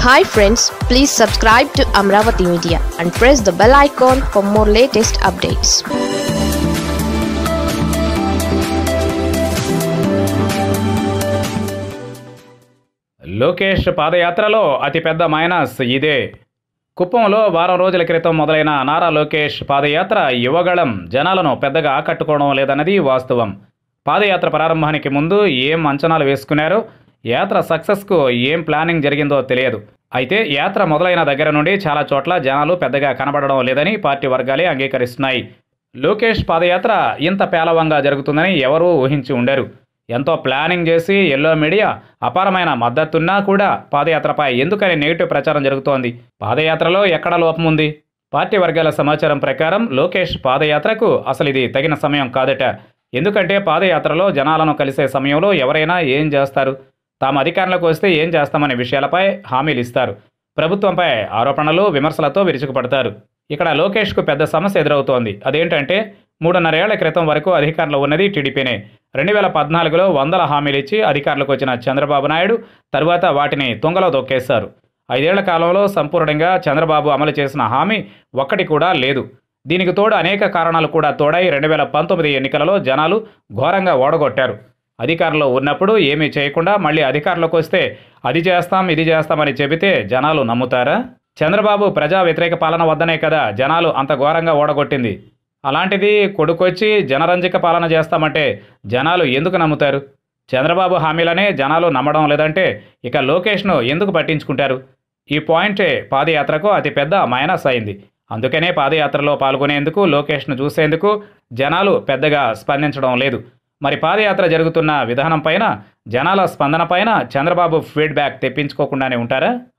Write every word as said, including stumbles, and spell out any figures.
Hi friends, please subscribe to Amaravathi Media and press the bell icon for more latest updates. Lokesh పాదయాత్రలో అతిపెద్ద minus ఇదే. కుప్పంలో వారం రోజుల క్రితం మొదలైన నారా లోకేష్ పాదయాత్ర యువగళం జనాలను పెద్దగా ఆకట్టుకోవడం లేదన్నది వాస్తవం. పాదయాత్ర ప్రారంభానికి ముందు ఏం అంచనాలు వేసుకున్నారో, యాత్ర సక్సెస్కు ఏం ప్లానింగ్ జరిగిందో తెలియదు. అయితే యాత్ర మొదలైన దగ్గర నుండి చాలా చోట్ల జనాలు పెద్దగా కనబడడం లేదని పార్టీ వర్గాలే అంగీకరిస్తున్నాయి. లోకేష్ పాదయాత్ర ఇంత పేలవంగా జరుగుతుందని ఎవరూ ఊహించి ఉండరు. ఎంతో ప్లానింగ్ చేసి ఎల్లో మీడియా అపారమైన మద్దతున్నా కూడా పాదయాత్రపై ఎందుకని నెగిటివ్ ప్రచారం జరుగుతోంది? పాదయాత్రలో ఎక్కడ లోపం ఉంది? పార్టీ వర్గాల సమాచారం ప్రకారం లోకేష్ పాదయాత్రకు అసలు ఇది తగిన సమయం కాదట. ఎందుకంటే పాదయాత్రలో జనాలను కలిసే సమయంలో ఎవరైనా ఏం చేస్తారు? తాము అధికారంలోకి వస్తే ఏం చేస్తామనే విషయాలపై హామీలు ఇస్తారు. ప్రభుత్వంపై ఆరోపణలు, విమర్శలతో విరుచుకుపడతారు. ఇక్కడ లోకేష్కు పెద్ద సమస్య ఎదురవుతోంది. అదేంటంటే మూడున్నరేళ్ల క్రితం వరకు అధికారంలో ఉన్నది టీడీపీనే. రెండు వేల పద్నాలుగులో వందల హామీలు ఇచ్చి అధికారంలోకి వచ్చిన చంద్రబాబు నాయుడు తరువాత వాటిని తుంగలో దొక్కేశారు. ఐదేళ్ల కాలంలో సంపూర్ణంగా చంద్రబాబు అమలు చేసిన హామీ ఒక్కటి కూడా లేదు. దీనికి తోడు అనేక కారణాలు కూడా తోడై రెండు వేల పంతొమ్మిది ఎన్నికలలో జనాలు ఘోరంగా ఓడగొట్టారు. అధికారంలో ఉన్నప్పుడు ఏమీ చేయకుండా మళ్ళీ అధికారంలోకి వస్తే అది చేస్తాం ఇది చేస్తామని చెబితే జనాలు నమ్ముతారా? చంద్రబాబు ప్రజా వ్యతిరేక పాలన వద్దనే కదా జనాలు అంత ఘోరంగా ఓడగొట్టింది. అలాంటిది కొడుకొచ్చి జనరంజక పాలన చేస్తామంటే జనాలు ఎందుకు నమ్ముతారు? చంద్రబాబు హామీలనే జనాలు నమ్మడం లేదంటే ఇక లోకేష్ను ఎందుకు పట్టించుకుంటారు? ఈ పాయింటే పాదయాత్రకు అతిపెద్ద మైనస్ అయింది. అందుకనే పాదయాత్రలో పాల్గొనేందుకు, లోకేష్ను చూసేందుకు జనాలు పెద్దగా స్పందించడం లేదు. మరి పాదయాత్ర జరుగుతున్న విధానం పైన, జనాల స్పందన పైన చంద్రబాబు ఫీడ్బ్యాక్ తెప్పించుకోకుండానే ఉంటారా?